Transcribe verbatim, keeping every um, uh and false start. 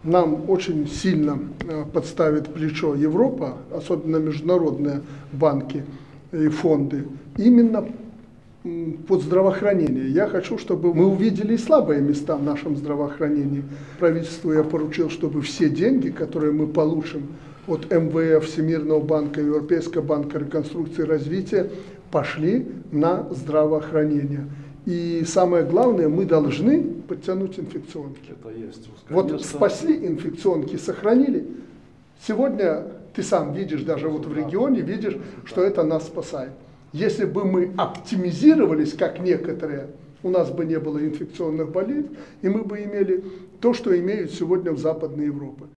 Нам очень сильно подставит плечо Европа, особенно международные банки и фонды, именно под здравоохранение. Я хочу, чтобы мы увидели и слабые места в нашем здравоохранении. Правительству я поручил, чтобы все деньги, которые мы получим от эм вэ эф, Всемирного банка, Европейского банка реконструкции и развития, пошли на здравоохранение. И самое главное, мы должны подтянуть инфекционки. Это есть. Вот спасли инфекционки, сохранили. Сегодня ты сам видишь, даже вот в регионе, видишь, что это нас спасает. Если бы мы оптимизировались, как некоторые, у нас бы не было инфекционных болезней, и мы бы имели то, что имеют сегодня в Западной Европе.